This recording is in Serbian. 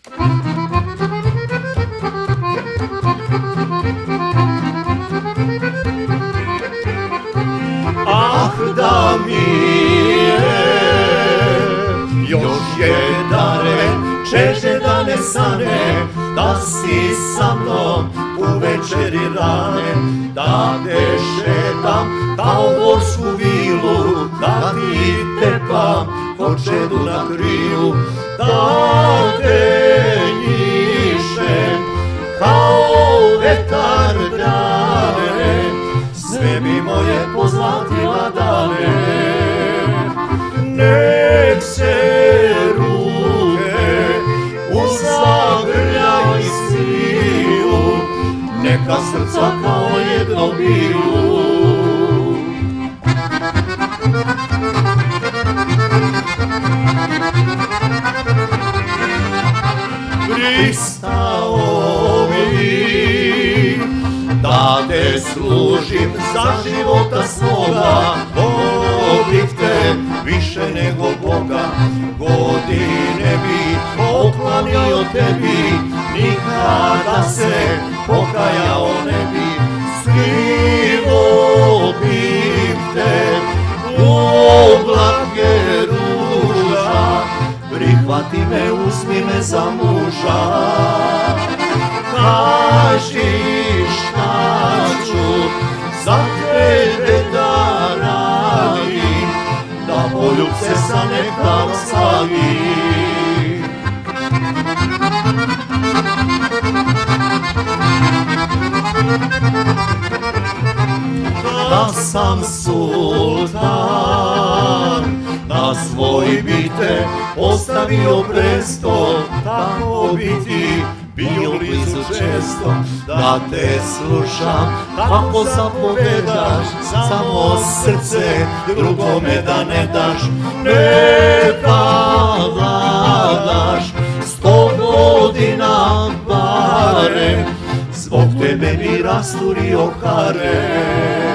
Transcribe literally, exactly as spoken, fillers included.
Ah, da mi je još jedan red, čeže da ne sane, da si sa mnom u večeri rane, da te šetam kao gorsku vilu, da ti tepam ko čedu na krilu, da te njišem kao vetar dane, sve bi moje pozlatila dane. Nek se ruke uzagrljaj sviju, neka srca kao jedno biju. Pristao bi da te služim za života svoga, volih te više nego Boga, godine bi poklanio tebi, nikada se pokajao ne bi, skrivo bih te u oblake ruža, prihvati me, uzmi me za muža. Kaži šta ću za tebe da radim, da poljubce sa nekam slavim. Da sam sultan, na svoj bi te postavio presto, tako bi ti bio blizu često, da te slušam kako zapovedaš, samo srce drugome da ne daš. Neka vladaš sto godina barem, zbog tebe bi rasturio harem.